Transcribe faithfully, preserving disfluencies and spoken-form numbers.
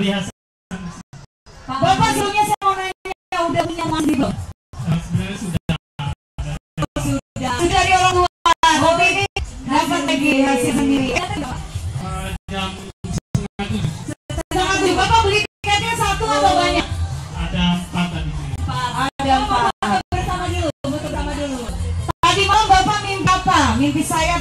biasa. Bapak sebelumnya saya mau nanya, udah punya mandi belum? Nah, sebenarnya sudah. Oh, sudah. Sudah dari orang tua. Oh, ini dapat lagi hasil sendiri. Uh, jam setengah tujuh. Setengah tujuh. Bapak beli tiketnya satu atau banyak? Ada empat tadi. Ada empat. Bersama dulu, bersama dulu. Tadi malam Bapak mimpi apa? Mimpi saya